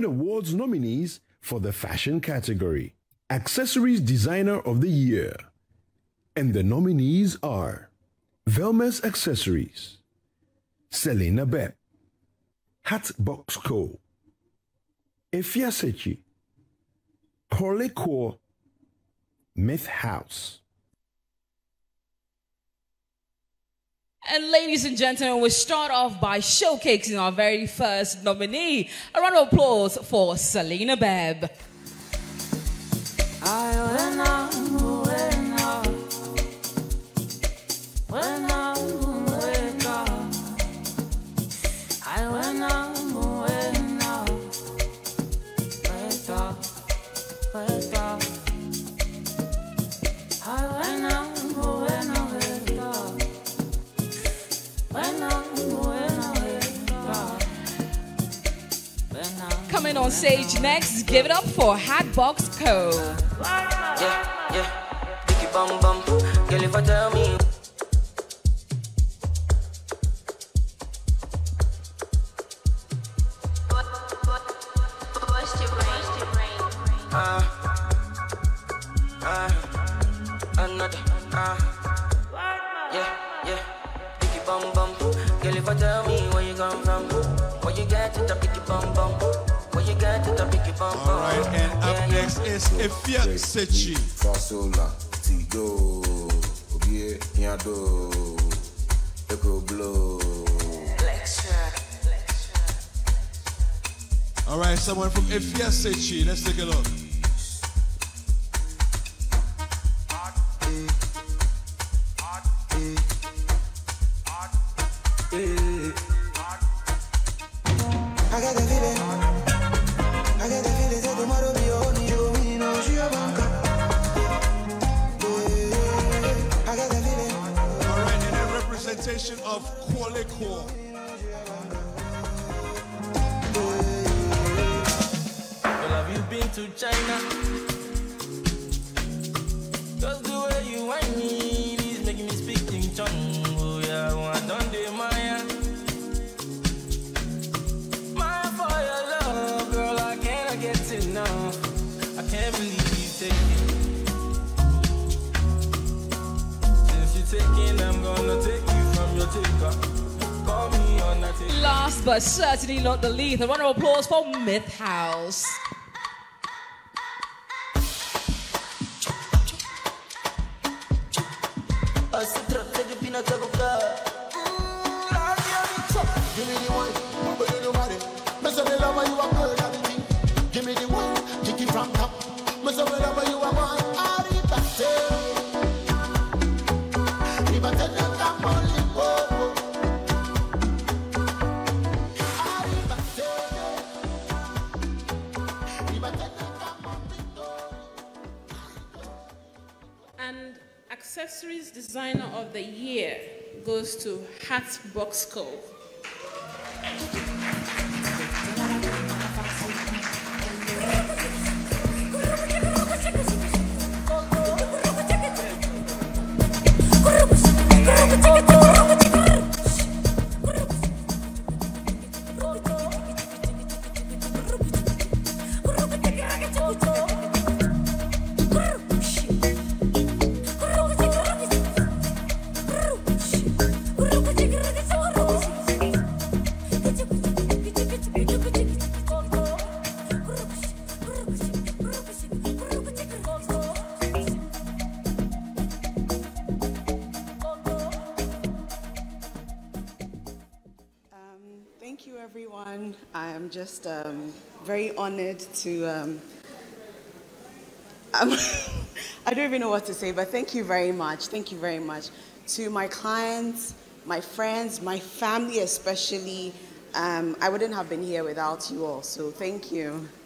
following awards nominees for the fashion category. Accessories Designer of the Year. And the nominees are Velmes Accessories, Selena Bebb, Hatbox Co., Effiasechi, Corlecore, Myth House. And ladies and gentlemen, we start off by showcasing our very first nominee. A round of applause for Selena Bebb. Coming on stage next, give it up for Hatbox Co. Yeah, Biggie bum bum, girl if I tell me. Another, yeah, Biggie bum bum, girl if I tell me where you come from, where you get it, a Biggie bum bum. Alright, and up next is Effiasechi. Fasola, Tigo, Ogie, Yado, Echo Blow. Alright, someone from Effiasechi. Let's take a look. I got the feeling. I got the feeling that tomorrow be only you, me no she a banker. I got the feeling. Alright, and a representation of Corlecore. Well, have you been to China? Just the way you whine me is making me speak in tongue. Oh yeah, I done the Maya. I can't believe you take it. Since you're taking, I'm gonna take you from your taker. Call me on that taker. Last but certainly not the least, a round of applause for Myth House. Give me the one, but you know what it. Mess up the lover, you are good at the thing. Give me the one, kick it from top. Mess up the lover, you are one. And Accessories Designer of the Year goes to Hatbox Co. Thank you, everyone. I am just very honored to, I don't even know what to say, but thank you very much. Thank you very much to my clients, my friends, my family especially. I wouldn't have been here without you all, so thank you.